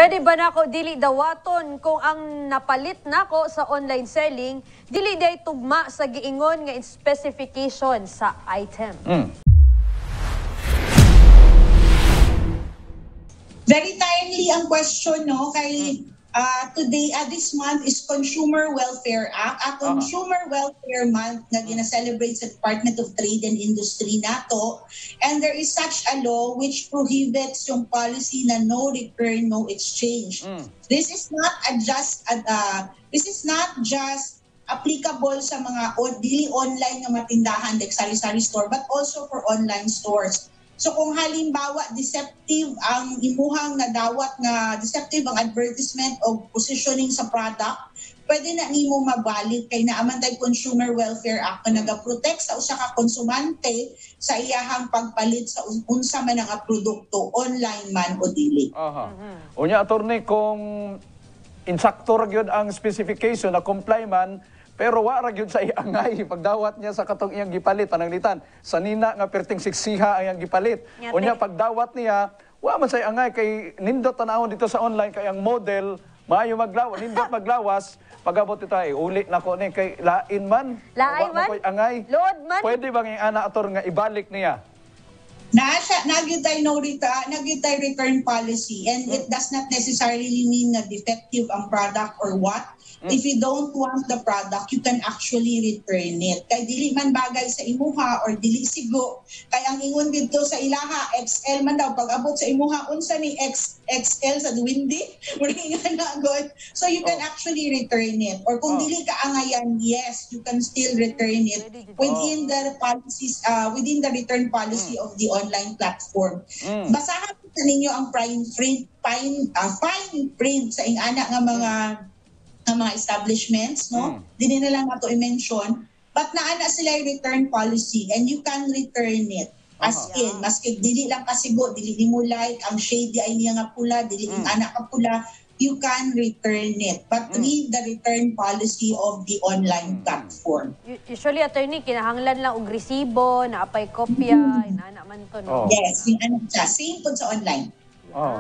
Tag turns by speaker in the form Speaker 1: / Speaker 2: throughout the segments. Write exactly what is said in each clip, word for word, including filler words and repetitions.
Speaker 1: Pwede ba nako dili dawaton kung ang napalit nako sa online selling dili day tugma sa giingon nga specification sa item? Mm.
Speaker 2: Very timely ang question, no? Kay uh, today, uh, this month is Consumer Welfare Act. A Consumer uh-huh. Welfare Month na gina-celebrate sa Department of Trade and Industry nato. And there is such a law which prohibits yung policy na no return, no exchange. Mm. This is not a just uh, this is not just applicable sa mga o, dili online nga matindahan like sari-sari store, but also for online stores. So kung halimbawa deceptive ang imuhang nadawat nga deceptive ang advertisement o positioning sa product, pwede na nimo mabalik kay naaman tay Consumer Welfare Act na nagaprotect sa usa ka konsumante sa iyahang pagpalit sa unsa man nga produkto online man o dili.
Speaker 3: Aha. Uh-huh. Unya attorney, kung insakto ra gyud ang specification na comply man, pero wa ra gyud sa iangay pagdawat niya sa katong iyang gipalit pananglitan sa nina nga perting siksiha ang iyang gipalit. Yate. Unya pagdawat niya wa man sa iangay kay nindot tanawon dito sa online kay ang model maayo maglawas nindot maglawas pagabot ito ay uli nako ni kay lain man
Speaker 1: lain man
Speaker 3: angay
Speaker 1: load man
Speaker 3: pwede bang ang ana ator nga ibalik niya
Speaker 2: nasa nagyutay no return nagyutay return policy and hmm. it does not necessarily mean na defective ang product or what. If you don't want the product, you can actually return it. Kay dili man bagay sa imuha or dili sigo. Kay ang ingon dito sa ilaha, X L man daw. Pag abot sa imuha, unsa ni X, XL sa duwindi? Muringan na agad. So you can oh. actually return it. Or kung oh. dili ka angayan, yes, you can still return it within the policies, uh, within the return policy mm. of the online platform. Mm. Basahan po ninyo ang fine print, fine, uh, fine print sa ingana nga mga ng mga establishments, no? Mm. Dili na lang nato i-mention, but naana sila yung return policy and you can return it. As uh-huh. in, maski dili lang kasigo, dili ni mo like, ang shade ay niya nga pula, dili mm. anak ka pula, you can return it. But mm. read the return policy of the online platform.
Speaker 1: Usually, attorney, kinahanglan lang og resibo, naapay kopya, mm. inaana man to, no?
Speaker 2: Oh. Yes, inaana siya. Same po sa online.
Speaker 3: Oh.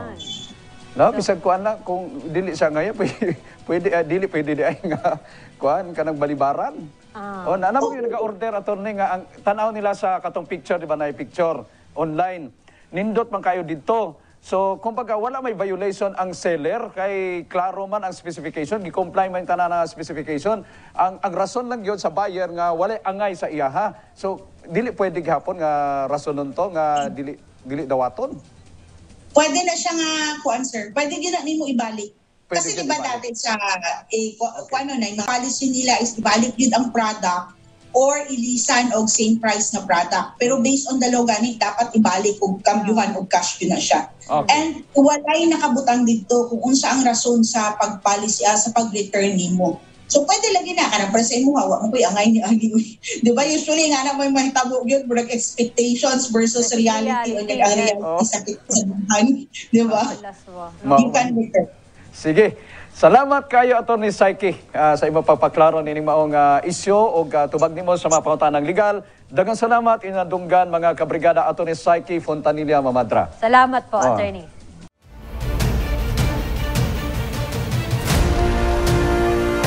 Speaker 3: No, bisag kuan na kung dili siya ngayon pwede, pwede uh, dili pwede di ay nga kuan kanang balibaran. Ah. O na mo yung nag-order attorney nga ang tanaw nila sa katong picture di ba na picture online. Nindot man kayo didto. So kumbaga wala may violation ang seller kay klaro man ang specification, gi-comply man tanan nga specification. Ang ang rason lang gyud sa buyer nga wala angay sa iyaha. So dili pwede gihapon nga rason nunto nga dili dili dawaton.
Speaker 2: Pwede na siya nga, kuan sir, pwede gina nimo ibalik. Pwede kasi diba dati sa, eh, ku okay. ano na, yung policy nila is ibalik yun ang product or ilisan og same price na product. Pero based on the law gani, dapat ibalik og kambyuhan og cash yun na siya. Okay. And walay nakabutang dito kung unsa ang rason sa pag-policy, uh, sa pag-return nimo. So pwede lagi na kanang para sa imo hawa mo koy angay ni agi. Di ba usually nga na may mahitabo gyud burag expectations versus reality o ang reality oh. sa kitsahan, di ba? You can return.
Speaker 3: Sige. Salamat kayo Attorney Saiki uh, sa imong pagpaklaro nining maong uh, isyu og uh, tubag nimo sa mga pangutanang legal. Daghang salamat inadunggan mga kabrigada Attorney Saiki Fontanilla Mamadra.
Speaker 1: Salamat po,
Speaker 3: oh.
Speaker 1: Attorney.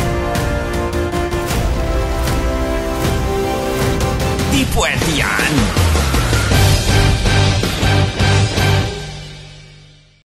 Speaker 4: Pwede yan.